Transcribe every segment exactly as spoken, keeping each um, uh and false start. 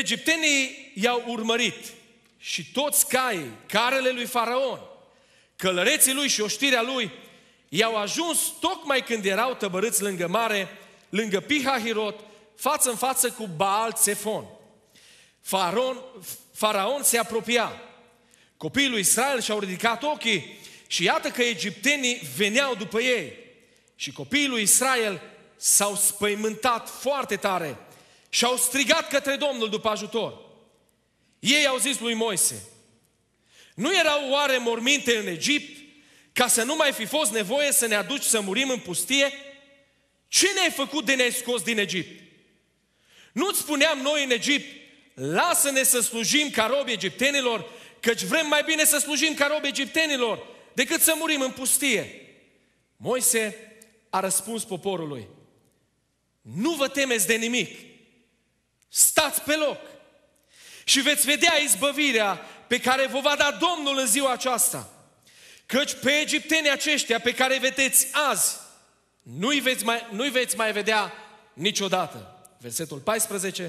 egiptenii i-au urmărit și toți caii, carele lui Faraon, călăreții lui și oștirea lui, i-au ajuns tocmai când erau tăbărâți lângă mare, lângă Pihahirot, față în față cu Baal Tsefon. Faraon, Faraon se apropia. Copiii lui Israel și-au ridicat ochii și iată că egiptenii veneau după ei. Și copiii lui Israel s-au spăimântat foarte tare și au strigat către Domnul după ajutor. Ei au zis lui Moise: nu erau oare morminte în Egipt, ca să nu mai fi fost nevoie să ne aduci să murim în pustie? Ce ne-ai făcut de ne-ai scos din Egipt? Nu-ți spuneam noi în Egipt: lasă-ne să slujim ca robi egiptenilor, căci vrem mai bine să slujim ca robi egiptenilor decât să murim în pustie? Moise a răspuns poporului: nu vă temeți de nimic, stați pe loc și veți vedea izbăvirea pe care vă va da Domnul în ziua aceasta. Căci pe egiptenii aceștia pe care îi vedeți azi, nu-i veți mai, nu-i veți mai vedea niciodată. Versetul paisprezece.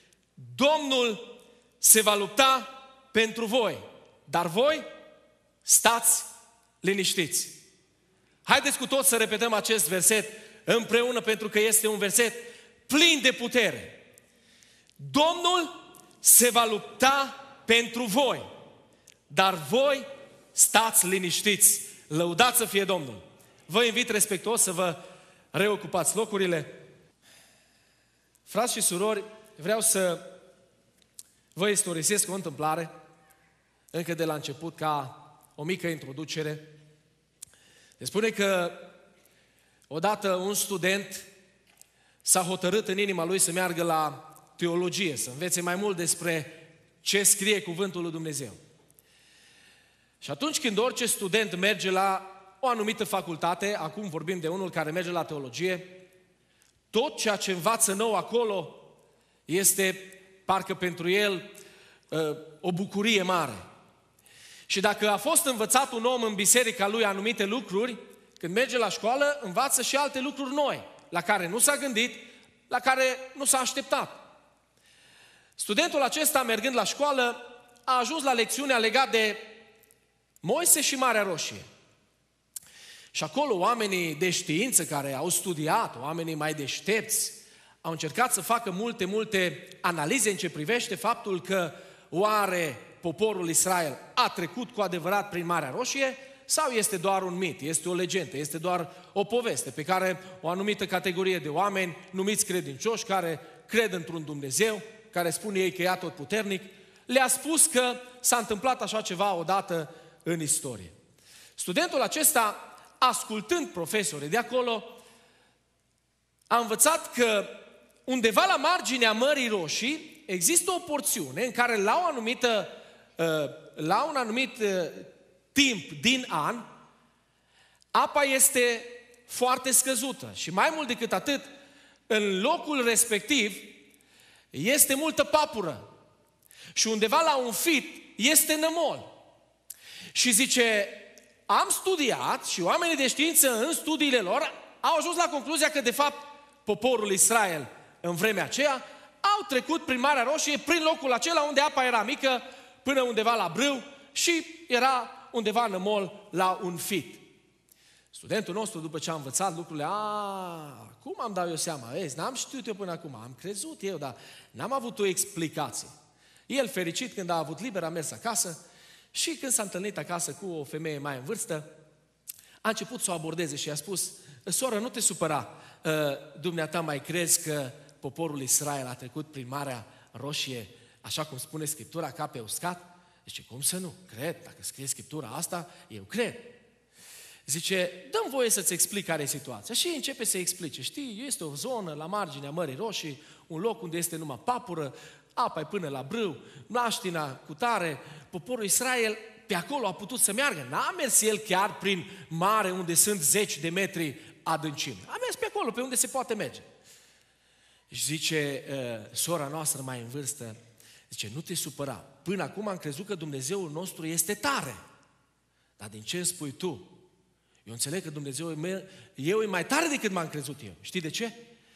Domnul se va lupta pentru voi, dar voi stați liniștiți. Haideți cu toți să repetăm acest verset împreună, pentru că este un verset plin de putere. Domnul se va lupta pentru voi, dar voi stați liniștiți. Lăudați să fie Domnul. Vă invit respectuos să vă reocupați locurile. Frați și surori, vreau să vă istorisesc o întâmplare, încă de la început, ca o mică introducere. Se spune că odată un student s-a hotărât în inima lui să meargă la teologie, să învețe mai mult despre ce scrie Cuvântul lui Dumnezeu. Și atunci când orice student merge la o anumită facultate, acum vorbim de unul care merge la teologie, tot ceea ce învață nou acolo este parcă pentru el o bucurie mare. Și dacă a fost învățat un om în biserica lui anumite lucruri, când merge la școală, învață și alte lucruri noi, la care nu s-a gândit, la care nu s-a așteptat. Studentul acesta, mergând la școală, a ajuns la lecțiunea legată de Moise și Marea Roșie. Și acolo oamenii de știință care au studiat, oamenii mai deștepți, au încercat să facă multe, multe analize în ce privește faptul că oare poporul Israel a trecut cu adevărat prin Marea Roșie sau este doar un mit, este o legendă, este doar o poveste pe care o anumită categorie de oameni numiți credincioși, care cred într-un Dumnezeu, care spune ei că e atotputernic, le-a spus că s-a întâmplat așa ceva odată în istorie. Studentul acesta, ascultând profesorii de acolo, a învățat că undeva la marginea Mării Roșii există o porțiune în care la, o anumită, la un anumit timp din an apa este foarte scăzută și mai mult decât atât, în locul respectiv este multă papură și undeva la un fit este nămol. Și zice, am studiat și oamenii de știință în studiile lor au ajuns la concluzia că de fapt poporul Israel în vremea aceea au trecut prin Marea Roșie, prin locul acela unde apa era mică, până undeva la brâu și era undeva nămol la un fit. Studentul nostru, după ce a învățat lucrurile, a, cum am dat eu seama? Vezi, n-am știut eu până acum, am crezut eu, dar n-am avut o explicație. El, fericit, când a avut liber, a mers acasă și când s-a întâlnit acasă cu o femeie mai în vârstă, a început să o abordeze și i-a spus, soră, nu te supăra, dumneata mai crezi că poporul Israel a trecut prin Marea Roșie, așa cum spune Scriptura, ca pe uscat? Zice, cum să nu? Cred, dacă scrie Scriptura asta, eu cred. Zice, dă-mi voie să-ți explic care e situația. Și începe să explice. Știi, este o zonă la marginea Mării Roșii, un loc unde este numai papură, apa până la brâu, mlaștina cu tare, poporul Israel pe acolo a putut să meargă. N-a mers el chiar prin mare unde sunt zeci de metri adâncime. A mers pe acolo, pe unde se poate merge. Și zice, uh, sora noastră mai în vârstă, zice, nu te supăra. Până acum am crezut că Dumnezeul nostru este tare. Dar din ce îmi spui tu? Eu înțeleg că Dumnezeul meu eu e mai tare decât m-am crezut eu. Știi de ce?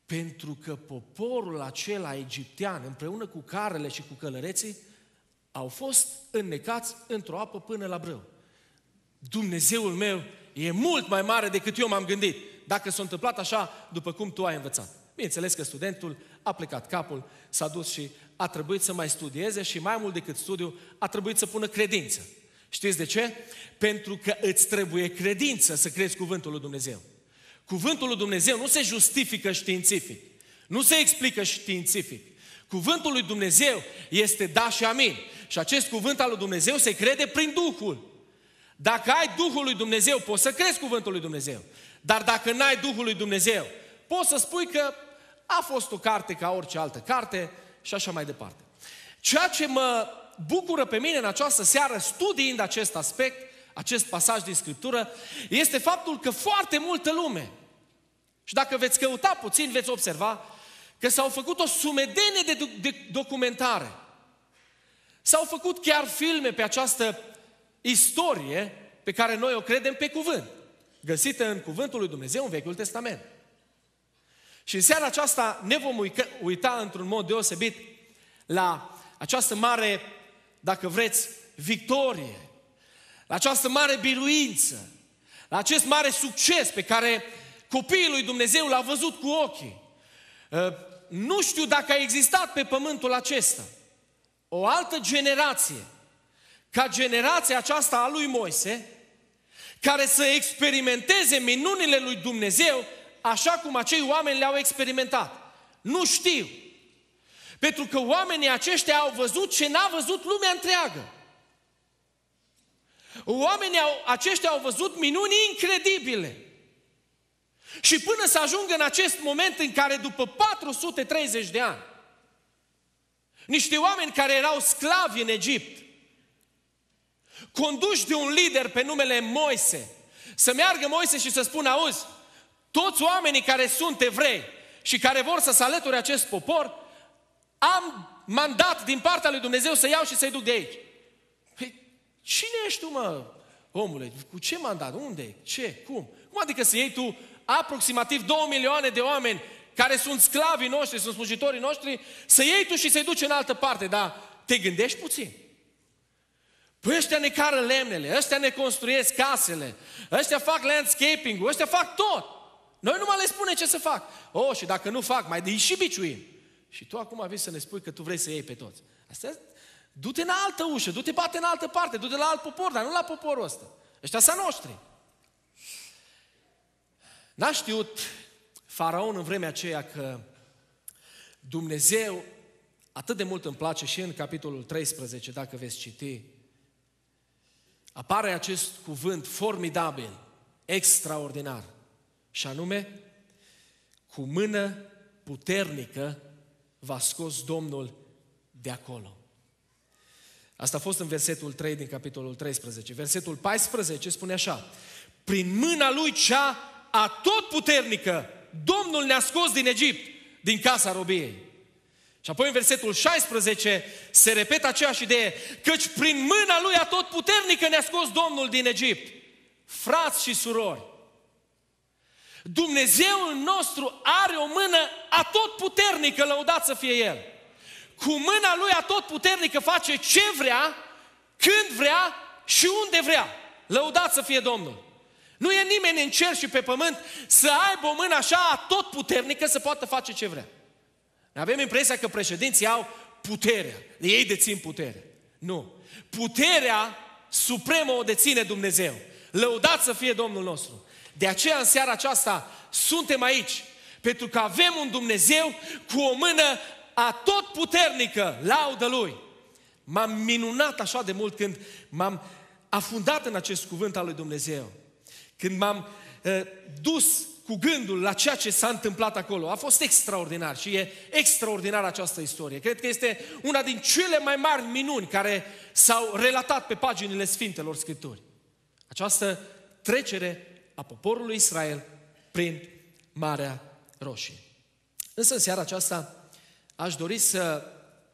Pentru că poporul acela egiptean, împreună cu carele și cu călăreții, au fost înnecați într-o apă până la brâu. Dumnezeul meu e mult mai mare decât eu m-am gândit, dacă s-a întâmplat așa după cum tu ai învățat. Bineînțeles că studentul a plecat capul, s-a dus și a trebuit să mai studieze și mai mult decât studiu, a trebuit să pună credință. Știți de ce? Pentru că îți trebuie credință să crezi cuvântul lui Dumnezeu. Cuvântul lui Dumnezeu nu se justifică științific, nu se explică științific. Cuvântul lui Dumnezeu este da și amin. Și acest cuvânt al lui Dumnezeu se crede prin Duhul. Dacă ai Duhul lui Dumnezeu, poți să crezi cuvântul lui Dumnezeu. Dar dacă n-ai Duhul lui Dumnezeu, poți să spui că a fost o carte ca orice altă carte și așa mai departe. Ceea ce mă bucură pe mine în această seară, studiind acest aspect, acest pasaj din Scriptură, este faptul că foarte multă lume, și dacă veți căuta puțin, veți observa că s-au făcut o sumedenie de, de documentare. S-au făcut chiar filme pe această istorie pe care noi o credem pe cuvânt, găsită în cuvântul lui Dumnezeu în Vechiul Testament. Și în seara aceasta ne vom uita, uita într-un mod deosebit la această mare, dacă vreți, victorie, la această mare biruință, la acest mare succes pe care copiii lui Dumnezeu l-au văzut cu ochii. Nu știu dacă a existat pe pământul acesta o altă generație, ca generația aceasta a lui Moise, care să experimenteze minunile lui Dumnezeu așa cum acei oameni le-au experimentat. Nu știu. Pentru că oamenii aceștia au văzut ce n-a văzut lumea întreagă. Oamenii au, aceștia au văzut minuni incredibile. Și până să ajungă în acest moment în care după patru sute treizeci de ani, niște oameni care erau sclavi în Egipt, conduși de un lider pe numele Moise, să meargă Moise și să spună: auzi, toți oamenii care sunt evrei și care vor să se alăture acest popor, am mandat din partea lui Dumnezeu să iau și să-i duc de aici. Păi, cine ești tu, mă, omule? Cu ce mandat? Unde? Ce? Cum? Cum adică să iei tu aproximativ două milioane de oameni care sunt sclavii noștri, sunt slujitorii noștri, să iei tu și să-i duci în altă parte? Dar te gândești puțin. Păi ăștia ne cară lemnele, ăștia ne construiesc casele, ăștia fac landscaping-ul, ăștia fac tot. Noi nu mai le spune ce să fac. Oh, și dacă nu fac, mai îi și biciuim. Și tu acum vii să ne spui că tu vrei să iei pe toți. Asta, du-te în altă ușă, du-te bate în altă parte, du-te la alt popor, dar nu la poporul ăsta. Ăștia sunt noștri. N-a știut Faraon în vremea aceea că Dumnezeu, atât de mult îmi place și în capitolul treisprezece, dacă veți citi, apare acest cuvânt formidabil, extraordinar, și anume, cu mână puternică v-a scos Domnul de acolo. Asta a fost în versetul trei din capitolul treisprezece. Versetul paisprezece spune așa: prin mâna lui cea atotputernică, Domnul ne-a scos din Egipt, din casa robiei. Și apoi în versetul șaisprezece se repetă aceeași idee, căci prin mâna lui atotputernică ne-a scos Domnul din Egipt. Frați și surori, Dumnezeul nostru are o mână atotputernică, lăudat să fie El. Cu mâna Lui atotputernică face ce vrea, când vrea și unde vrea. Lăudat să fie Domnul. Nu e nimeni în cer și pe pământ să aibă o mână așa atotputernică să poată face ce vrea. Avem impresia că președinții au puterea, ei dețin puterea. Nu. Puterea supremă o deține Dumnezeu. Lăudat să fie Domnul nostru. De aceea în seara aceasta suntem aici, pentru că avem un Dumnezeu cu o mână atotputernică, laudă Lui. M-am minunat așa de mult când m-am afundat în acest cuvânt al lui Dumnezeu. Când m-am uh, dus cu gândul la ceea ce s-a întâmplat acolo. A fost extraordinar și e extraordinar această istorie. Cred că este una din cele mai mari minuni care s-au relatat pe paginile Sfintelor Scripturi. Această trecere a poporului Israel prin Marea Roșie. Însă în seara aceasta aș dori să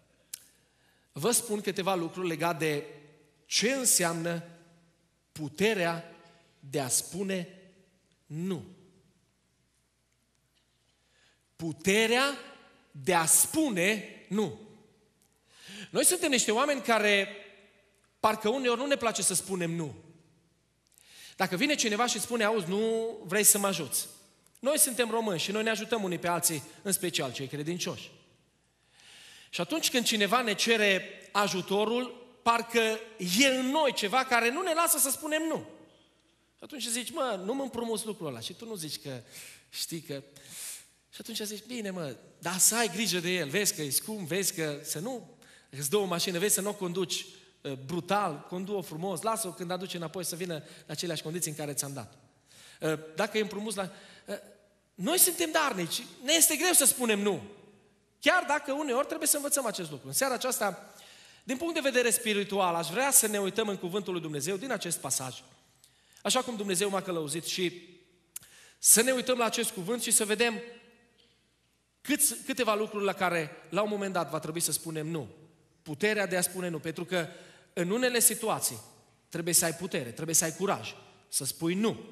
vă spun câteva lucruri legate de ce înseamnă puterea de a spune nu. puterea de a spune nu. Noi suntem niște oameni care parcă uneori nu ne place să spunem nu. Dacă vine cineva și spune, auzi, nu vrei să mă ajuți. Noi suntem români și noi ne ajutăm unii pe alții, în special cei credincioși. Și atunci când cineva ne cere ajutorul, parcă e în noi ceva care nu ne lasă să spunem nu. Și atunci zici, mă, nu mă împrumuți lucrul ăla. Și tu nu zici că știi că... Și atunci zici, bine mă, dar să ai grijă de el, vezi că e scump, vezi că să nu... Îți dă o mașină, vezi să nu o conduci uh, brutal, condu-o frumos, lasă-o când aduci înapoi să vină la aceleași condiții în care ți-am dat. Uh, dacă e împrumuți la... Uh, noi suntem darnici, ne este greu să spunem nu. Chiar dacă uneori trebuie să învățăm acest lucru. În seara aceasta, din punct de vedere spiritual, aș vrea să ne uităm în Cuvântul lui Dumnezeu din acest pasaj. Așa cum Dumnezeu m-a călăuzit și să ne uităm la acest cuvânt și să vedem câți, câteva lucruri la care la un moment dat va trebui să spunem nu. Puterea de a spune nu, pentru că în unele situații trebuie să ai putere, trebuie să ai curaj să spui nu.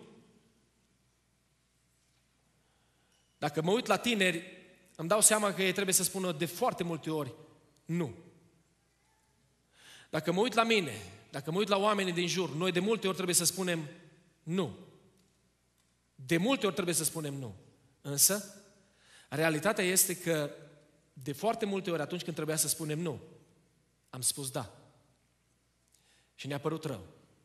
Dacă mă uit la tineri, îmi dau seama că ei trebuie să spună de foarte multe ori nu. Dacă mă uit la mine, dacă mă uit la oamenii din jur, noi de multe ori trebuie să spunem nu. De multe ori trebuie să spunem nu. Însă, realitatea este că de foarte multe ori atunci când trebuia să spunem nu, am spus da. Și ne-a părut rău.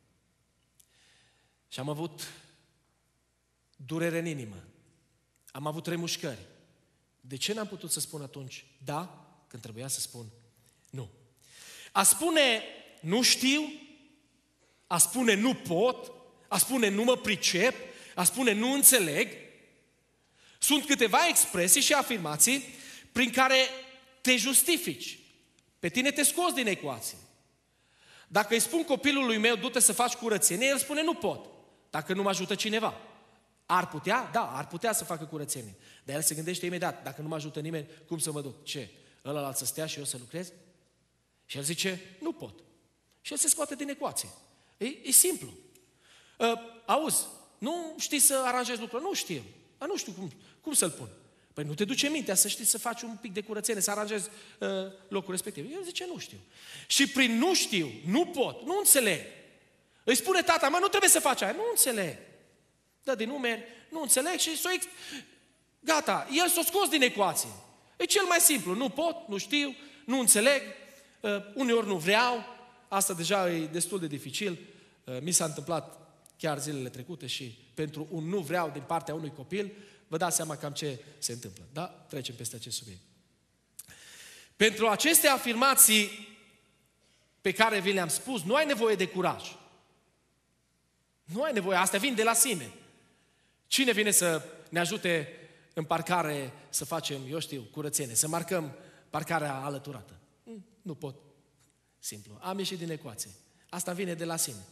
Și am avut durere în inimă. Am avut remușcări. De ce n-am putut să spun atunci da, când trebuia să spun nu? A spune nu știu, a spune nu pot, a spune nu mă pricep, a spune nu înțeleg, sunt câteva expresii și afirmații prin care te justifici. Pe tine te scoți din ecuație. Dacă îi spun copilului meu, du-te să faci curățenie, el spune nu pot, dacă nu mă ajută cineva. Ar putea? Da, ar putea să facă curățenie. Dar el se gândește imediat, dacă nu mă ajută nimeni, cum să mă duc? Ce? Ălălalt să stea și eu să lucrez? Și el zice, nu pot. Și el se scoate din ecuație. E, e simplu. Uh, auzi, nu știi să aranjezi lucrurile? Nu știu. Dar nu știu cum, cum să-l pun. Păi nu te duce mintea să știi să faci un pic de curățenie, să aranjezi uh, locul respectiv. El zice, nu știu. Și prin nu știu, nu pot, nu înțeleg. Îi spune tata, mă, nu trebuie să faci aia. Nu înțeleg. Dă din numeri, nu înțeleg și s-o ex... Gata, el s-o scos din ecuație. E cel mai simplu. Nu pot, nu știu, nu înțeleg, uh, uneori nu vreau. Asta deja e destul de dificil. Uh, mi s-a întâmplat chiar zilele trecute și pentru un nu vreau din partea unui copil, vă dați seama cam ce se întâmplă. Da? Trecem peste acest subiect. Pentru aceste afirmații pe care vi le-am spus, nu ai nevoie de curaj. Nu ai nevoie, astea vin de la sine. Cine vine să ne ajute în parcare să facem, eu știu, curățenie, să marcăm parcarea alăturată? Nu pot. Simplu. Am ieșit din ecuație. Asta vine de la sine.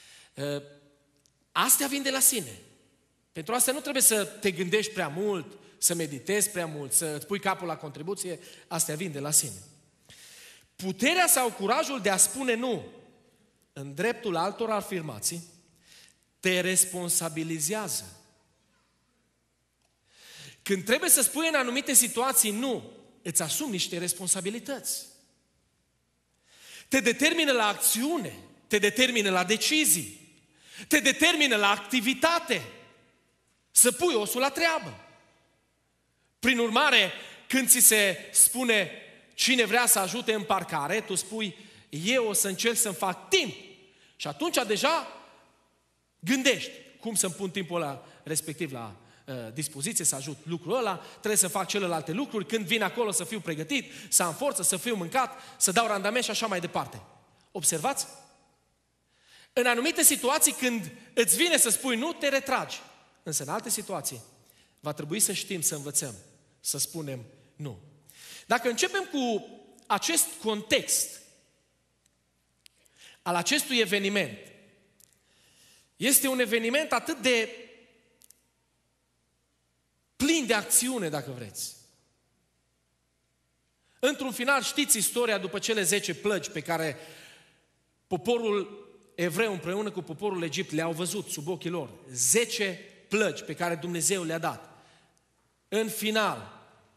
Astea vin de la sine. Pentru asta nu trebuie să te gândești prea mult, să meditezi prea mult, să îți pui capul la contribuție. Astea vin de la sine. Puterea sau curajul de a spune nu în dreptul altor afirmații te responsabilizează. Când trebuie să spui în anumite situații nu, îți asumi niște responsabilități. Te determină la acțiune, te determină la decizii, te determină la activitate, să pui osul la treabă. Prin urmare, când ți se spune cine vrea să ajute în parcare, tu spui eu o să încerc să-mi fac timp. Și atunci deja gândești cum să-mi pun timpul ăla respectiv la uh, dispoziție, să ajut lucrul ăla, trebuie să fac celelalte lucruri, când vin acolo să fiu pregătit, să am forță, să fiu mâncat, să dau randament și așa mai departe. Observați? În anumite situații când îți vine să spui nu, te retragi. Însă în alte situații va trebui să știm, să învățăm, să spunem nu. Dacă începem cu acest context al acestui eveniment, este un eveniment atât de plin de acțiune, dacă vreți. Într-un final, știți istoria după cele zece plăgi pe care poporul evreu împreună cu poporul Egipt le-au văzut sub ochii lor. Zece plăgi pe care Dumnezeu le-a dat. În final,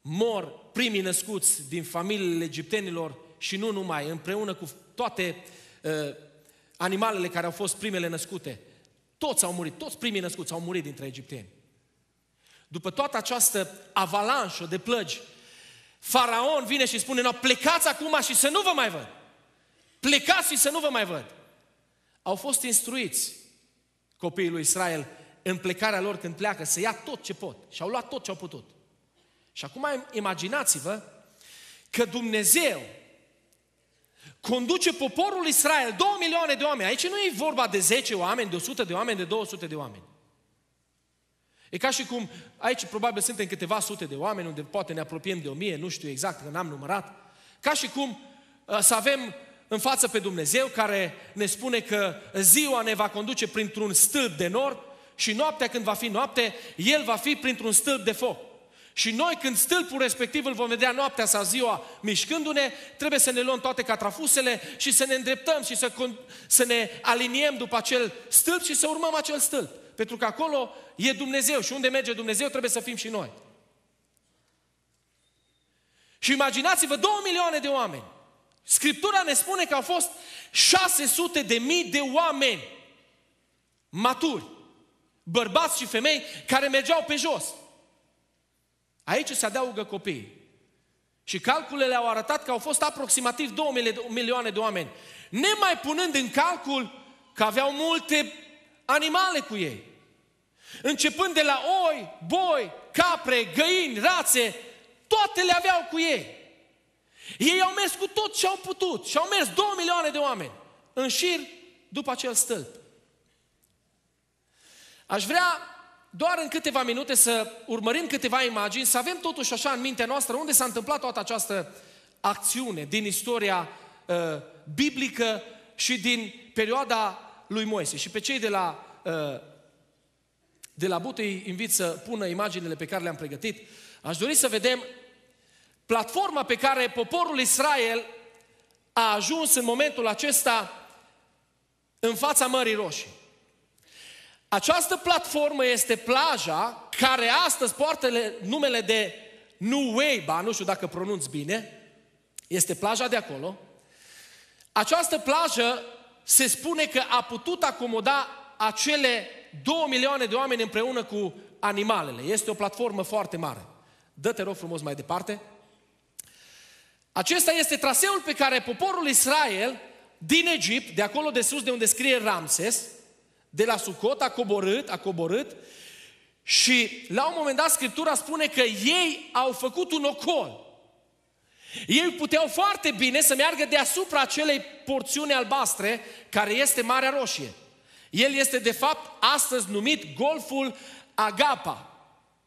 mor primii născuți din familiile egiptenilor și nu numai, împreună cu toate uh, animalele care au fost primele născute. Toți au murit, toți primii născuți au murit dintre egipteni. După toată această avalanșă de plăgi, Faraon vine și spune: no, plecați acum și să nu vă mai văd. Plecați și să nu vă mai văd. Au fost instruiți copiii lui Israel în plecarea lor când pleacă să ia tot ce pot. Și au luat tot ce au putut. Și acum imaginați-vă că Dumnezeu conduce poporul Israel, două milioane de oameni. Aici nu e vorba de zece oameni, de o sută de oameni, de două sute de oameni. E ca și cum, aici probabil suntem câteva sute de oameni, unde poate ne apropiem de o mie, nu știu exact, că n-am numărat. Ca și cum uh, să avem în față pe Dumnezeu care ne spune că ziua ne va conduce printr-un stâlp de nord și noaptea, când va fi noapte, El va fi printr-un stâlp de foc. Și noi, când stâlpul respectiv îl vom vedea noaptea sau ziua mișcându-ne, trebuie să ne luăm toate catrafusele și să ne îndreptăm și să, să ne aliniem după acel stâlp și să urmăm acel stâlp. Pentru că acolo e Dumnezeu și unde merge Dumnezeu trebuie să fim și noi. Și imaginați-vă două milioane de oameni. Scriptura ne spune că au fost șase sute de mii de oameni maturi, bărbați și femei, care mergeau pe jos. Aici se adaugă copiii. Și calculele au arătat că au fost aproximativ două milioane de oameni, nemai punând în calcul că aveau multe animale cu ei. Începând de la oi, boi, capre, găini, rațe, toate le aveau cu ei. Ei au mers cu tot ce au putut și au mers două milioane de oameni în șir după acel stâlp. Aș vrea doar în câteva minute să urmărim câteva imagini, să avem totuși așa în mintea noastră unde s-a întâmplat toată această acțiune din istoria uh, biblică și din perioada lui Moise. Și pe cei de la, uh, de la But îi invit să pună imaginile pe care le-am pregătit. Aș dori să vedem platforma pe care poporul Israel a ajuns în momentul acesta în fața Mării Roșii. Această platformă este plaja care astăzi poartă numele de Nuweiba, nu știu dacă pronunț bine, este plaja de acolo. Această plajă se spune că a putut acomoda acele două milioane de oameni împreună cu animalele. Este o platformă foarte mare. Dă-te rog frumos mai departe. Acesta este traseul pe care poporul Israel din Egipt, de acolo de sus de unde scrie Ramses, de la Sucot a coborât, a coborât și la un moment dat Scriptura spune că ei au făcut un ocol. Ei puteau foarte bine să meargă deasupra acelei porțiuni albastre care este Marea Roșie. El este de fapt astăzi numit Golful Agapa.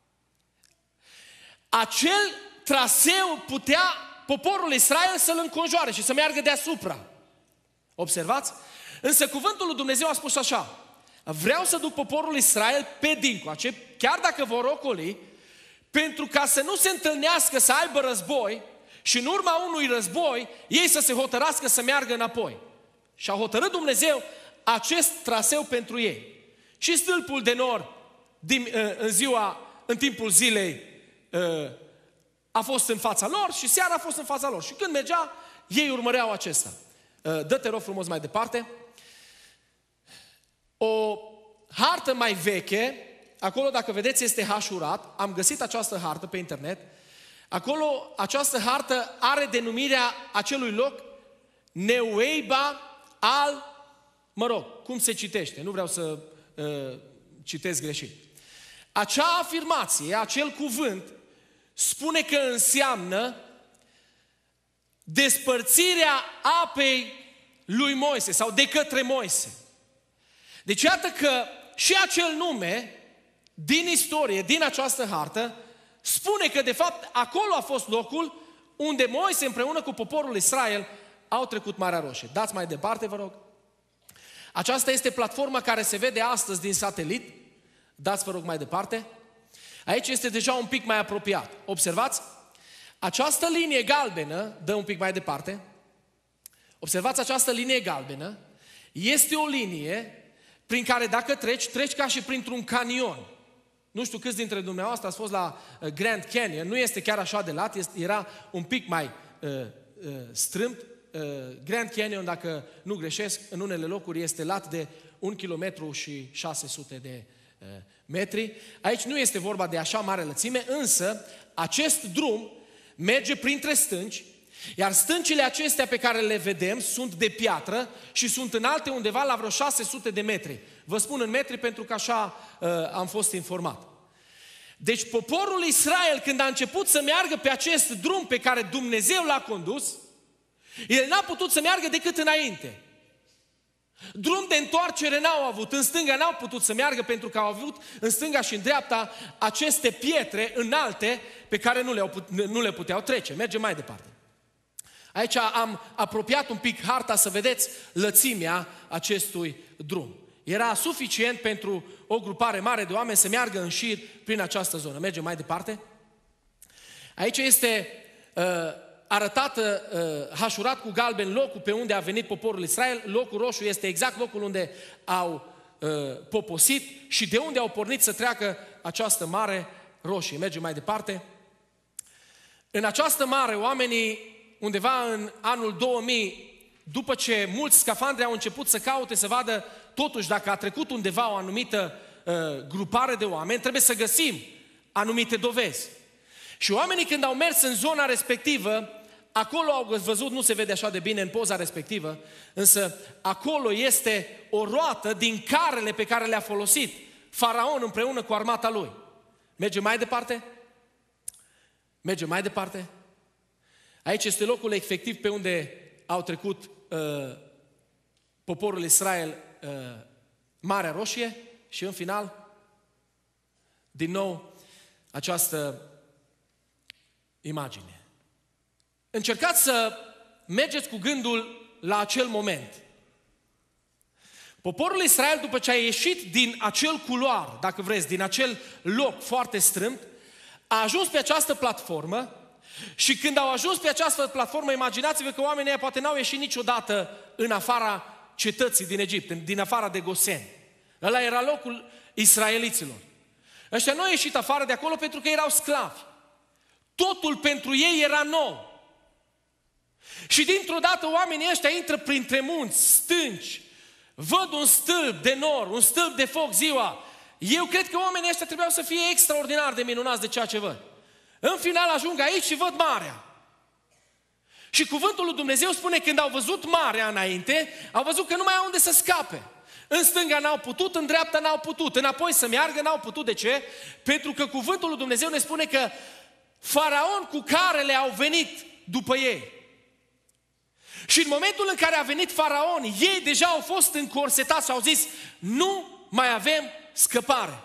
Acel traseu putea poporul Israel să-l înconjoare și să meargă deasupra. Observați? Însă cuvântul lui Dumnezeu a spus așa: vreau să duc poporul Israel pe dincoace, chiar dacă vor ocoli, pentru ca să nu se întâlnească să aibă război și în urma unui război ei să se hotărască să meargă înapoi. Și a hotărât Dumnezeu acest traseu pentru ei. Și stâlpul de nord din, în ziua, în timpul zilei a fost în fața lor și seara a fost în fața lor. Și când mergea, ei urmăreau acesta. Dă-te rog frumos mai departe. O hartă mai veche, acolo dacă vedeți este hașurat, am găsit această hartă pe internet, acolo această hartă are denumirea acelui loc Nuweiba al, mă rog, cum se citește, nu vreau să uh, citesc greșit. Acea afirmație, acel cuvânt, spune că înseamnă despărțirea apei lui Moise sau de către Moise. Deci iată că și acel nume din istorie, din această hartă, spune că de fapt acolo a fost locul unde Moise împreună cu poporul Israel au trecut Marea Roșie. Dați mai departe, vă rog. Aceasta este platforma care se vede astăzi din satelit. Dați, vă rog, mai departe. Aici este deja un pic mai apropiat. Observați? Această linie galbenă, dă un pic mai departe. Observați această linie galbenă. Este o linie prin care dacă treci, treci ca și printr-un canion. Nu știu câți dintre dumneavoastră ați fost la Grand Canyon, nu este chiar așa de lat, era un pic mai uh, uh, strâmt. Uh, Grand Canyon, dacă nu greșesc, în unele locuri este lat de un kilometru și șase sute de uh, metri. Aici nu este vorba de așa mare lățime, însă acest drum merge printre stânci, iar stâncile acestea pe care le vedem sunt de piatră și sunt înalte undeva la vreo șase sute de metri. Vă spun în metri pentru că așa uh, am fost informat. Deci poporul Israel, când a început să meargă pe acest drum pe care Dumnezeu l-a condus, el n-a putut să meargă decât înainte. Drum de întoarcere n-au avut, în stânga n-au putut să meargă pentru că au avut în stânga și în dreapta aceste pietre înalte pe care nu le, nu le puteau trece. Mergem mai departe. Aici am apropiat un pic harta să vedeți lățimea acestui drum. Era suficient pentru o grupare mare de oameni să meargă în șir prin această zonă. Mergem mai departe. Aici este uh, arătată, uh, hașurat cu galben, locul pe unde a venit poporul Israel. Locul roșu este exact locul unde au uh, poposit și de unde au pornit să treacă această mare roșie. Mergem mai departe. În această mare, oamenii, undeva în anul două mii, după ce mulți scafandri au început să caute, să vadă totuși dacă a trecut undeva o anumită uh, grupare de oameni, trebuie să găsim anumite dovezi. Și oamenii când au mers în zona respectivă, acolo au văzut, nu se vede așa de bine în poza respectivă, însă acolo este o roată din carele pe care le-a folosit Faraon împreună cu armata lui. Mergem mai departe? Mergem mai departe? Aici este locul efectiv pe unde au trecut uh, poporul Israel uh, Marea Roșie și în final, din nou, această imagine. Încercați să mergeți cu gândul la acel moment. Poporul Israel, după ce a ieșit din acel culoar, dacă vreți, din acel loc foarte strâmt, a ajuns pe această platformă și când au ajuns pe această platformă, imaginați-vă că oamenii ăia poate n-au ieșit niciodată în afara cetății din Egipt, din afara de Gosen. Ăla era locul israeliților. Ăștia nu au ieșit afară de acolo pentru că erau sclavi. Totul pentru ei era nou. Și dintr-o dată oamenii ăștia intră printre munți, stânci, văd un stâlp de nor, un stâlp de foc ziua. Eu cred că oamenii ăștia trebuiau să fie extraordinar de minunați de ceea ce văd. În final ajung aici și văd marea. Și cuvântul lui Dumnezeu spune, când au văzut marea înainte, au văzut că nu mai au unde să scape. În stânga n-au putut, în dreapta n-au putut, înapoi să meargă n-au putut. De ce? Pentru că cuvântul lui Dumnezeu ne spune că Faraon cu carele au venit după ei. Și în momentul în care a venit Faraon, ei deja au fost încorsetați și au zis, nu mai avem scăpare.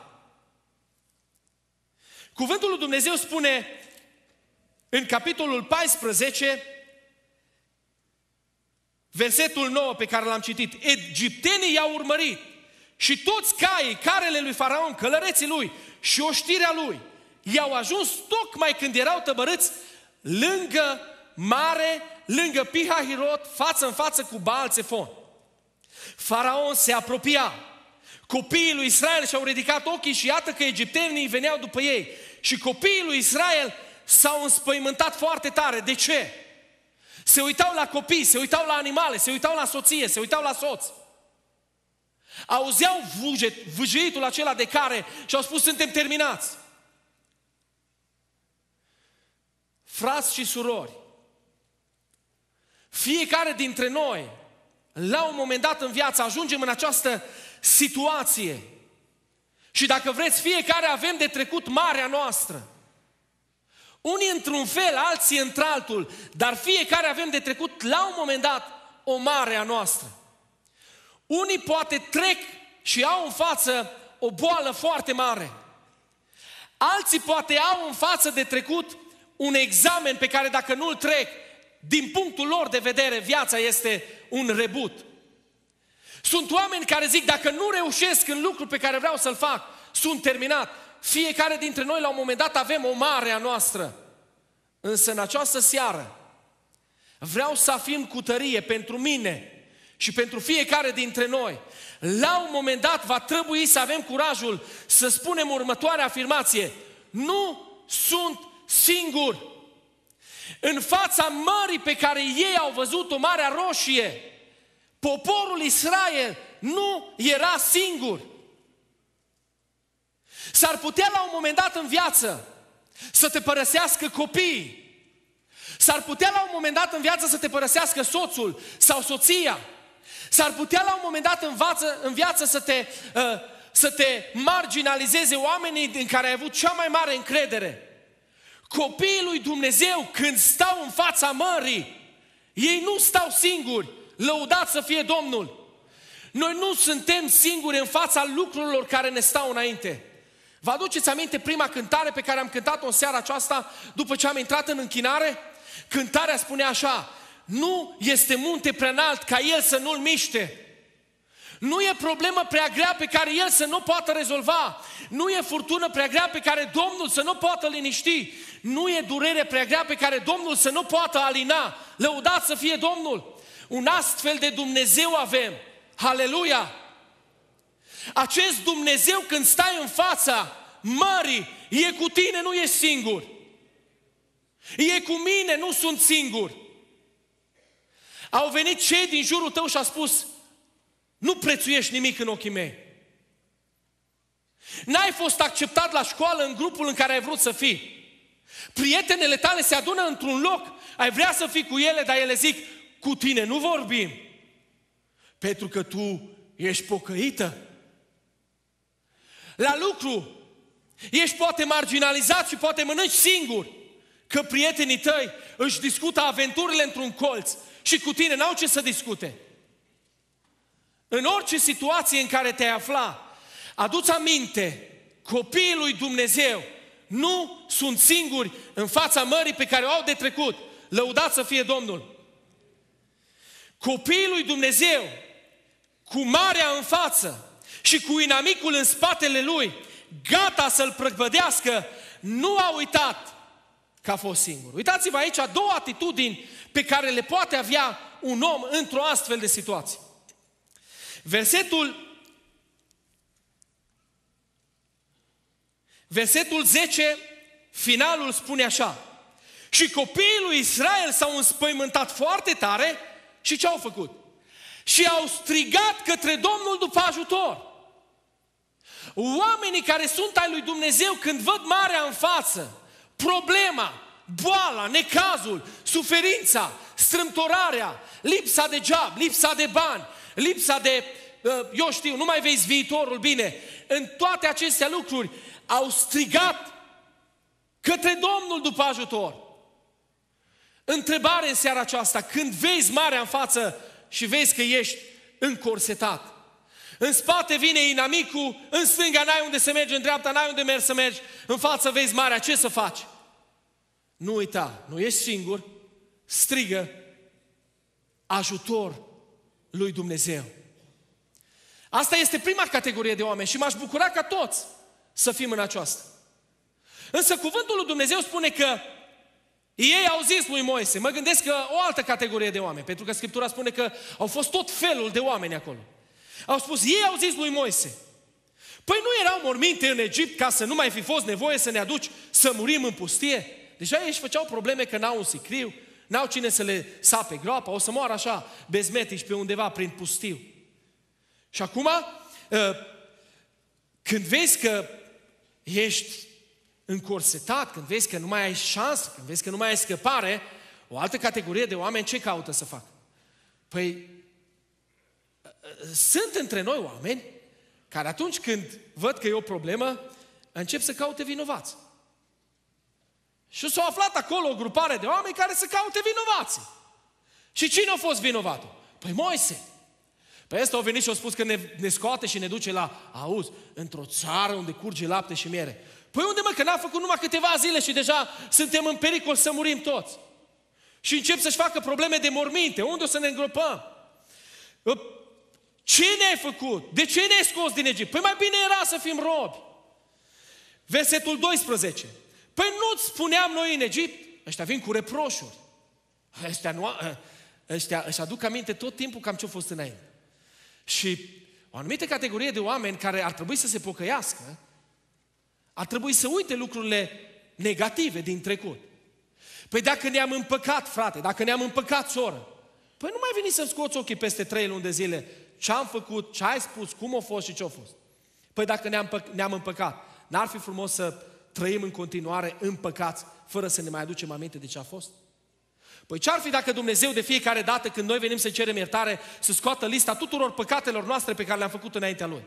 Cuvântul lui Dumnezeu spune în capitolul paisprezece, versetul nouă pe care l-am citit, egiptenii i-au urmărit și toți caii, carele lui Faraon, călăreții lui și oștirea lui, i-au ajuns tocmai când erau tăbărâți lângă mare, lângă Pihahirot, față în față cu Baal-Țefon. Faraon se apropia. Copiii lui Israel și-au ridicat ochii și iată că egiptenii veneau după ei. Și copiii lui Israel s-au înspăimântat foarte tare. De ce? Se uitau la copii, se uitau la animale, se uitau la soție, se uitau la soț. Auzeau vâjeitul acela de care și au spus, suntem terminați. Frați și surori, fiecare dintre noi, la un moment dat în viață, ajungem în această situație. Și dacă vreți, fiecare avem de trecut marea noastră. Unii într-un fel, alții într-altul, dar fiecare avem de trecut la un moment dat o mare a noastră. Unii poate trec și au în față o boală foarte mare. Alții poate au în față de trecut un examen pe care dacă nu-l trec, din punctul lor de vedere, viața este un rebut. Sunt oameni care zic, dacă nu reușesc în lucrul pe care vreau să-l fac, sunt terminat. Fiecare dintre noi la un moment dat avem o mare a noastră. Însă în această seară vreau să afirm cu tărie pentru mine și pentru fiecare dintre noi. La un moment dat va trebui să avem curajul să spunem următoarea afirmație: nu sunt singur. În fața mării pe care ei au văzut-o, Marea Roșie, poporul Israel nu era singur. S-ar putea la un moment dat în viață să te părăsească copiii. S-ar putea la un moment dat în viață să te părăsească soțul sau soția. S-ar putea la un moment dat în, vață, în viață să te, uh, să te marginalizeze oamenii în care ai avut cea mai mare încredere. Copiii lui Dumnezeu, când stau în fața mării, ei nu stau singuri, lăudat să fie Domnul. Noi nu suntem singuri în fața lucrurilor care ne stau înainte. Vă aduceți aminte prima cântare pe care am cântat-o în seara aceasta după ce am intrat în închinare? Cântarea spunea așa: nu este munte prea înalt ca el să nu-l miște. Nu e problemă prea grea pe care el să nu poată rezolva. Nu e furtună prea grea pe care Domnul să nu poată liniști. Nu e durere prea grea pe care Domnul să nu poată alina. Lăudat să fie Domnul! Un astfel de Dumnezeu avem. Haleluia! Acest Dumnezeu, când stai în fața mării, e cu tine, nu ești singur. E cu mine, nu sunt singur. Au venit cei din jurul tău și au spus: nu prețuiești nimic în ochii mei. N-ai fost acceptat la școală în grupul în care ai vrut să fii. Prietenele tale se adună într-un loc, ai vrea să fii cu ele, dar ele zic: cu tine nu vorbim, pentru că tu ești pocăită. La lucru ești poate marginalizat și poate mănânci singur, că prietenii tăi își discută aventurile într-un colț și cu tine n-au ce să discute. În orice situație în care te-ai afla, adu-ți aminte, copiii lui Dumnezeu nu sunt singuri în fața mării pe care o au de trecut. Lăudat să fie Domnul! Copiii lui Dumnezeu, cu marea în față și cu inamicul în spatele lui, gata să-l prăpădească, nu a uitat că a fost singur. Uitați-vă aici două atitudini pe care le poate avea un om într-o astfel de situație. Versetul, versetul zece, finalul spune așa: și copiii lui Israel s-au înspăimântat foarte tare și ce au făcut? Și au strigat către Domnul după ajutor. Oamenii care sunt ai lui Dumnezeu, când văd marea în față, problema, boala, necazul, suferința, strâmtorarea, lipsa de job, lipsa de bani, lipsa de, eu știu, nu mai vezi viitorul bine, în toate acestea lucruri au strigat către Domnul după ajutor. Întrebare în seara aceasta: când vezi marea în față și vezi că ești încorsetat, în spate vine inamicul, în stânga n-ai unde să mergi, în dreapta n-ai unde mergi să mergi, în față vezi marea, ce să faci? Nu uita, nu ești singur, strigă ajutor lui Dumnezeu. Asta este prima categorie de oameni și m-aș bucura ca toți să fim în aceasta. Însă cuvântul lui Dumnezeu spune că ei au zis lui Moise, mă gândesc că o altă categorie de oameni, pentru că Scriptura spune că au fost tot felul de oameni acolo. Au spus, ei au zis lui Moise: păi nu erau morminte în Egipt ca să nu mai fi fost nevoie să ne aduci să murim în pustie? Deja ei își făceau probleme că n-au un sicriu, n-au cine să le sape groapa, o să moară așa bezmetici pe undeva prin pustiu. Și acum, când vezi că ești încorsetat, când vezi că nu mai ai șansă, când vezi că nu mai ai scăpare, o altă categorie de oameni ce caută să facă? Păi, sunt între noi oameni care atunci când văd că e o problemă, încep să caute vinovați. Și s-a aflat acolo o grupare de oameni care să caute vinovații. Și cine a fost vinovatul? Păi Moise. Păi ăsta au venit și au spus că ne, ne scoate și ne duce la, auzi, într-o țară unde curge lapte și miere. Păi unde mă, că n-a făcut numai câteva zile și deja suntem în pericol să murim toți. Și încep să-și facă probleme de morminte. Unde o să ne îngropăm? Ce ne-ai făcut? De ce ne-ai scos din Egipt? Păi mai bine era să fim robi. Versetul doisprezece. Păi nu-ți spuneam noi în Egipt? Ăștia vin cu reproșuri. Ăștia nu, ăștia își aduc aminte tot timpul cam ce-a fost înainte. Și o anumită categorie de oameni care ar trebui să se pocăiască, ar trebui să uite lucrurile negative din trecut. Păi dacă ne-am împăcat, frate, dacă ne-am împăcat, soră, păi nu mai veni să-mi scoți ochii peste trei luni de zile ce am făcut, ce ai spus, cum a fost și ce a fost. Păi dacă ne-am, pă- ne-am împăcat, n-ar fi frumos să trăim în continuare împăcați, fără să ne mai aducem aminte de ce a fost? Păi ce-ar fi dacă Dumnezeu de fiecare dată când noi venim să cerem iertare, să scoată lista tuturor păcatelor noastre pe care le-am făcut înaintea Lui?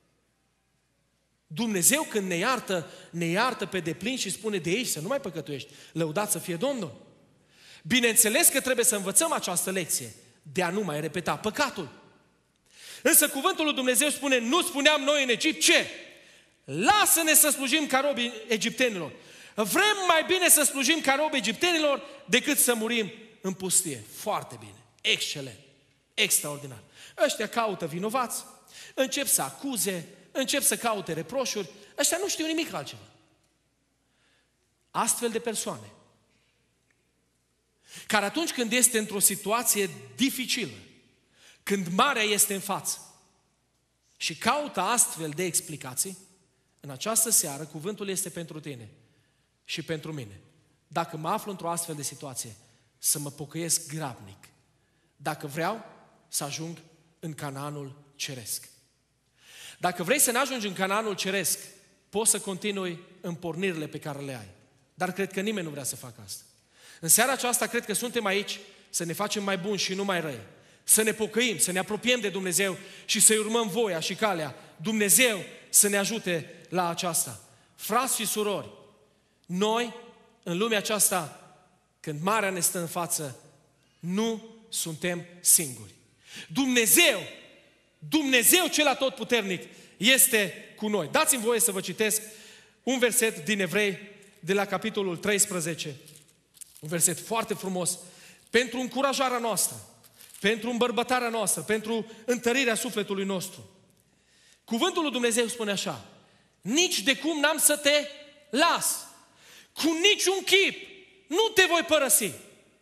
Dumnezeu când ne iartă, ne iartă pe deplin și spune de aici să nu mai păcătuiești. Lăudat să fie Domnul. Bineînțeles că trebuie să învățăm această lecție de a nu mai repeta păcatul. Însă cuvântul lui Dumnezeu spune, nu spuneam noi în Egipt ce? Lasă-ne să slujim ca robii egiptenilor. Vrem mai bine să slujim ca robii egiptenilor decât să murim în pustie. Foarte bine, excelent, extraordinar. Ăștia caută vinovați, încep să acuze, încep să caute reproșuri, ăștia nu știu nimic altceva. Astfel de persoane, care atunci când este într-o situație dificilă, când marea este în față și caută astfel de explicații, în această seară cuvântul este pentru tine și pentru mine. Dacă mă aflu într-o astfel de situație, să mă pocăiesc grabnic, dacă vreau să ajung în Canaanul ceresc. Dacă vrei să ne ajungi în Canaanul ceresc, poți să continui în pornirile pe care le ai. Dar cred că nimeni nu vrea să facă asta. În seara aceasta cred că suntem aici să ne facem mai buni și nu mai răi. Să ne pocăim, să ne apropiem de Dumnezeu și să-i urmăm voia și calea. Dumnezeu să ne ajute la aceasta. Frați și surori, noi, în lumea aceasta, când marea ne stă în față, nu suntem singuri. Dumnezeu, Dumnezeu cel atotputernic este cu noi. Dați-mi voie să vă citesc un verset din Evrei, de la capitolul treisprezece. Un verset foarte frumos pentru încurajarea noastră, pentru îmbărbătarea noastră, pentru întărirea sufletului nostru. Cuvântul lui Dumnezeu spune așa: nici de cum n-am să te las, cu niciun chip nu te voi părăsi.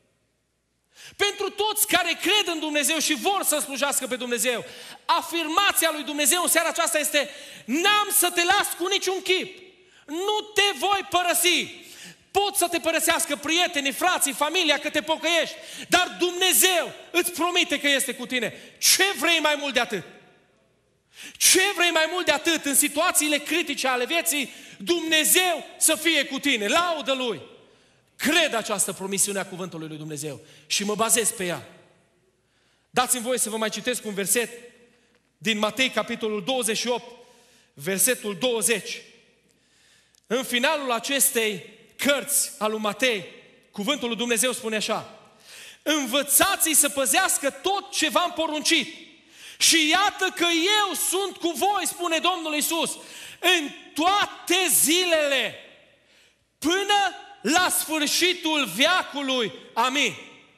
Pentru toți care cred în Dumnezeu și vor să slujească pe Dumnezeu, afirmația lui Dumnezeu în seara aceasta este: n-am să te las cu niciun chip, nu te voi părăsi. Pot să te părăsească prietenii, frații, familia, că te pocăiești, dar Dumnezeu îți promite că este cu tine. Ce vrei mai mult de atât? Ce vrei mai mult de atât în situațiile critice ale vieții? Dumnezeu să fie cu tine, laudă Lui. Cred această promisiune a cuvântului lui Dumnezeu și mă bazez pe ea. Dați-mi voie să vă mai citesc un verset din Matei, capitolul douăzeci și opt, versetul douăzeci. În finalul acestei cărți al lui Matei, cuvântul lui Dumnezeu spune așa: învățați-i să păzească tot ce v-am poruncit și iată că eu sunt cu voi, spune Domnul Iisus, în toate zilele, până la sfârșitul veacului. Amin.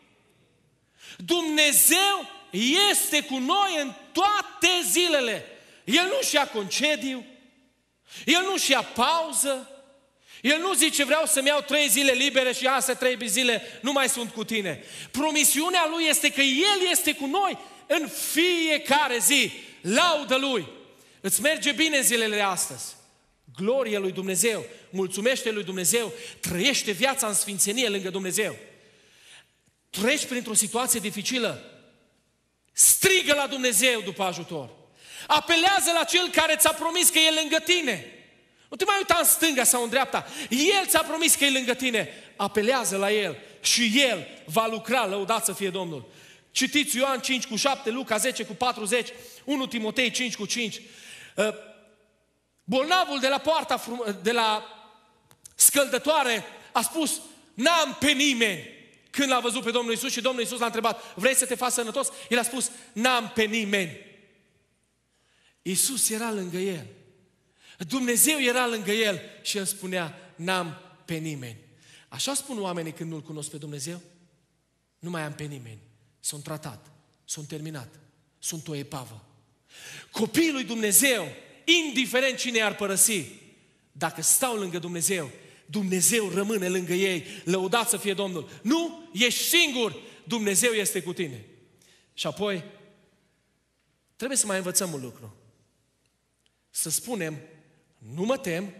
Dumnezeu este cu noi în toate zilele. El nu-și ia concediu, El nu-și ia pauză, El nu zice vreau să-mi iau trei zile libere și astea trei zile nu mai sunt cu tine. Promisiunea Lui este că El este cu noi în fiecare zi. Laudă Lui! Îți merge bine în zilele de astăzi. Glorie lui Dumnezeu, mulțumește lui Dumnezeu, trăiește viața în sfințenie lângă Dumnezeu. Treci printr-o situație dificilă, strigă la Dumnezeu după ajutor. Apelează la Cel care ți-a promis că e lângă tine. Nu te mai uita în stânga sau în dreapta. El ți-a promis că e lângă tine. Apelează la El și El va lucra, lăudat să fie Domnul. Citiți Ioan cinci cu șapte, Luca zece cu patruzeci, unu Timotei cinci cu cinci. Bolnavul de la poarta, de la scăldătoare a spus: n-am pe nimeni. Când l-a văzut pe Domnul Iisus și Domnul Iisus l-a întrebat: vrei să te faci sănătos? El a spus: n-am pe nimeni. Iisus era lângă el. Dumnezeu era lângă el și el spunea: n-am pe nimeni. Așa spun oamenii când nu-L cunosc pe Dumnezeu? Nu mai am pe nimeni. Sunt tratat, sunt terminat, sunt o epavă. Copiii lui Dumnezeu, indiferent cine i-ar părăsi, dacă stau lângă Dumnezeu, Dumnezeu rămâne lângă ei. Lăudat să fie Domnul. Nu ești singur, Dumnezeu este cu tine. Și apoi, trebuie să mai învățăm un lucru. Să spunem, nu mă tem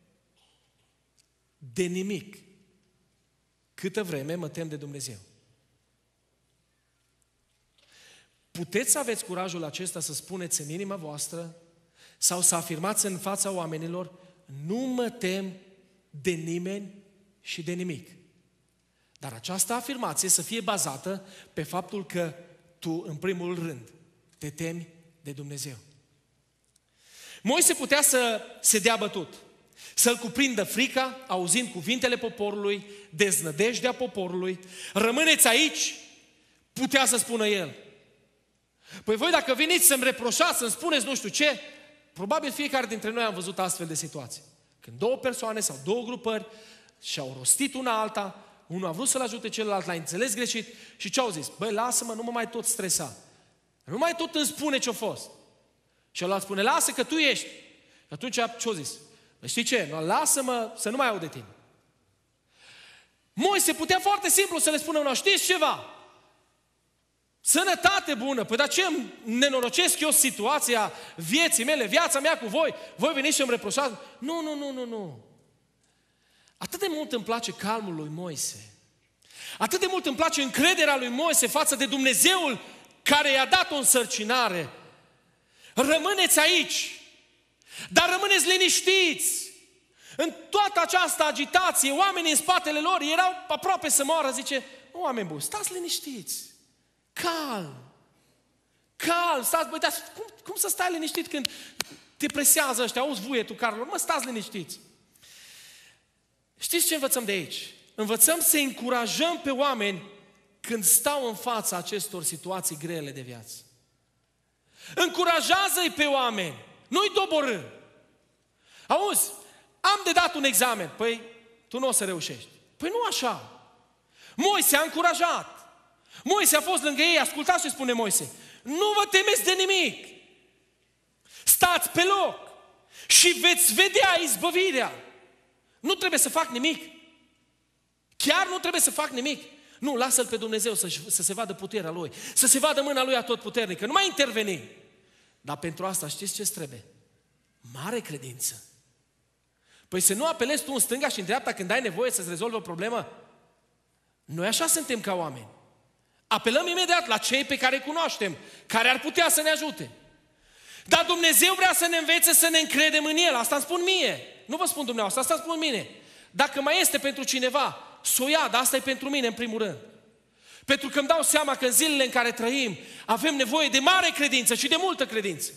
de nimic, câtă vreme mă tem de Dumnezeu. Puteți să aveți curajul acesta să spuneți în inima voastră sau să afirmați în fața oamenilor, nu mă tem de nimeni și de nimic. Dar această afirmație să fie bazată pe faptul că tu, în primul rând, te temi de Dumnezeu. Moise putea să se dea bătut, să-l cuprindă frica, auzind cuvintele poporului, deznădejdea poporului. Rămâneți aici, putea să spună el. Păi voi dacă veniți să-mi reproșați, să-mi spuneți nu știu ce, probabil fiecare dintre noi am văzut astfel de situații. Când două persoane sau două grupări și-au rostit una alta, unul a vrut să-l ajute celălalt, l-a înțeles greșit și ce au zis? Băi, lasă-mă, nu mă mai tot stresa. Nu mai tot îmi spune ce-a fost. Și celălalt spune, lasă că tu ești. Și atunci ce-a zis? Băi, știi ce? No, lasă-mă să nu mai aud de tine. Moise putea foarte simplu să le spună una, știți ceva? Sănătate bună, păi dar ce îmi nenorocesc eu situația vieții mele, viața mea cu voi? Voi veniți și îmi reproșați? Nu, nu, nu, nu, nu. Atât de mult îmi place calmul lui Moise. Atât de mult îmi place încrederea lui Moise față de Dumnezeul care i-a dat o însărcinare. Rămâneți aici, dar rămâneți liniștiți. În toată această agitație, oamenii în spatele lor erau aproape să moară. Zice, oameni buni, stați liniștiți. Calm. Calm. Stați, băi, dar cum, cum să stai liniștit când te presează ăștia, auzi vuietul carelor? Mă, stați liniștiți. Știți ce învățăm de aici? Învățăm să încurajăm pe oameni când stau în fața acestor situații grele de viață. Încurajează-i pe oameni, nu-i doborâ. Auzi, am de dat un examen. Păi, tu nu o să reușești. Păi nu așa. Moise a încurajat. Moise a fost lângă ei, ascultați ce spune Moise. Nu vă temeți de nimic. Stați pe loc și veți vedea izbăvirea. Nu trebuie să fac nimic. Chiar nu trebuie să fac nimic. Nu, lasă-L pe Dumnezeu să, să se vadă puterea Lui, să se vadă mâna Lui atotputernică. Nu mai interveni. Dar pentru asta știți ce trebuie? Mare credință. Păi să nu apelezi tu în stânga și în dreapta când ai nevoie să-ți rezolvi o problemă? Noi așa suntem ca oameni. Apelăm imediat la cei pe care îi cunoaștem, care ar putea să ne ajute. Dar Dumnezeu vrea să ne învețe să ne încredem în El. Asta îmi spun mie. Nu vă spun dumneavoastră, asta îmi spun mine. Dacă mai este pentru cineva, s-o ia, dar asta e pentru mine în primul rând. Pentru că îmi dau seama că în zilele în care trăim avem nevoie de mare credință și de multă credință.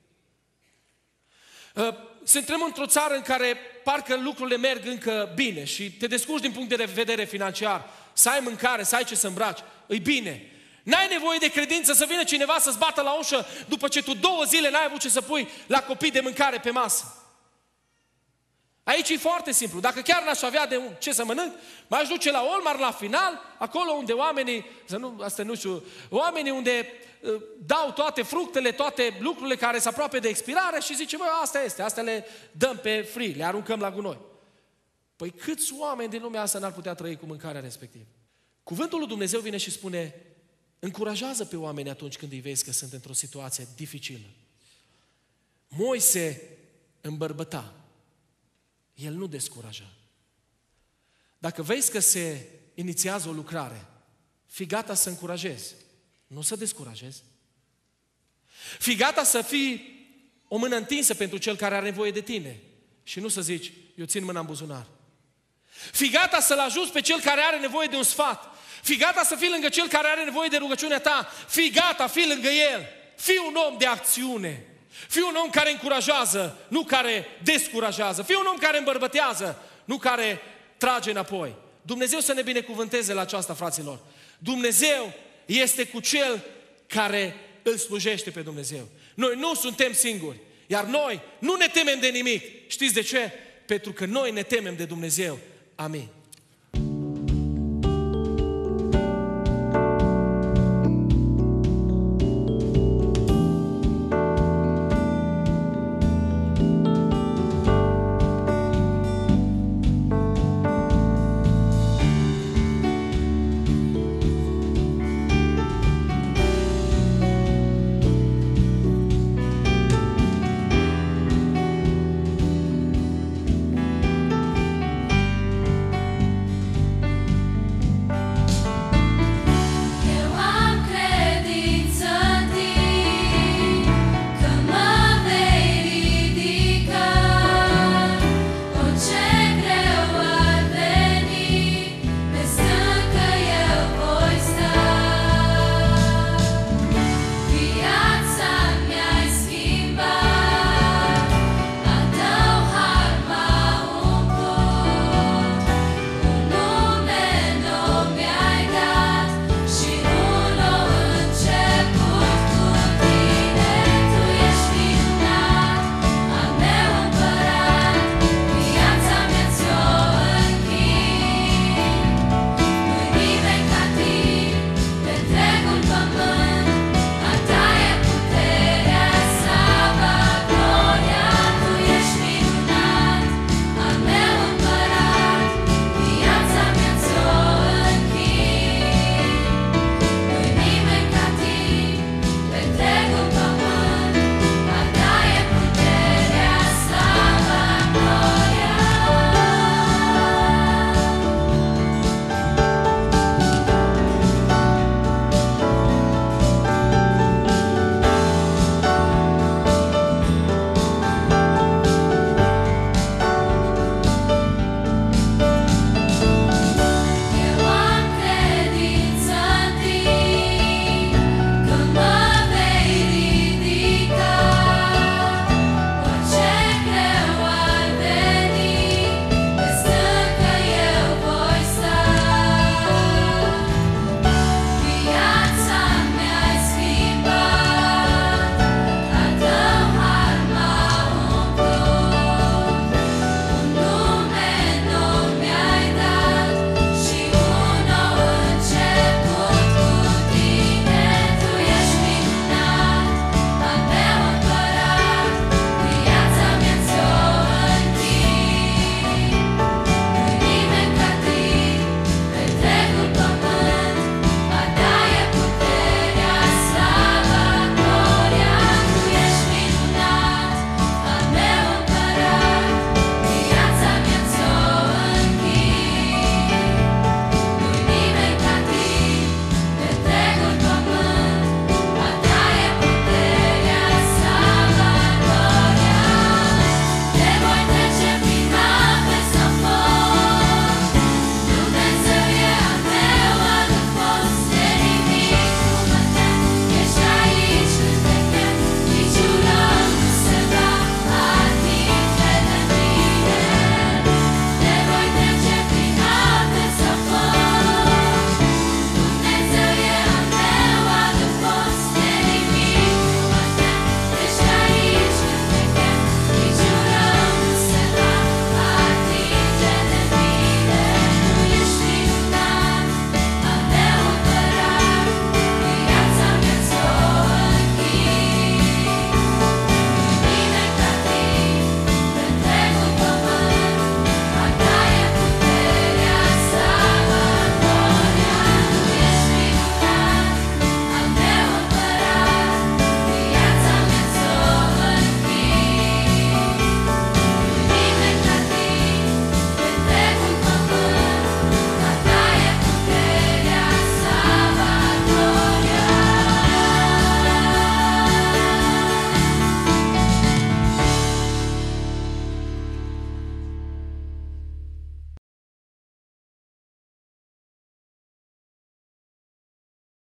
Suntem într-o țară în care parcă lucrurile merg încă bine și te descurci din punct de vedere financiar, să ai mâncare, să ai ce să îmbraci, e bine. N-ai nevoie de credință să vină cineva să-ți bată la ușă după ce tu două zile n-ai avut ce să pui la copii de mâncare pe masă. Aici e foarte simplu. Dacă chiar n-aș avea de ce să mănânc, m-aș duce la Walmart la final, acolo unde oamenii, să nu, asta nu știu, oamenii unde uh, dau toate fructele, toate lucrurile care se aproape de expirare și zice, bă, asta este, astea le dăm pe free, le aruncăm la gunoi. Păi câți oameni din lumea asta n-ar putea trăi cu mâncarea respectivă? Cuvântul lui Dumnezeu vine și spune, încurajează pe oameni atunci când îi vezi că sunt într-o situație dificilă. Moise îmbărbăta. El nu descuraja. Dacă vezi că se inițiază o lucrare, fii gata să încurajezi, nu să descurajezi. Fii gata să fii o mână întinsă pentru cel care are nevoie de tine și nu să zici, eu țin mâna în buzunar. Fii gata să-l ajuți pe cel care are nevoie de un sfat. Fii gata să fii lângă cel care are nevoie de rugăciunea ta. Fii gata, fii lângă el. Fii un om de acțiune. Fii un om care încurajează, nu care descurajează. Fii un om care îmbărbătează, nu care trage înapoi. Dumnezeu să ne binecuvânteze la aceasta, fraților. Dumnezeu este cu cel care îl slujește pe Dumnezeu. Noi nu suntem singuri, iar noi nu ne temem de nimic. Știți de ce? Pentru că noi ne temem de Dumnezeu. Amin.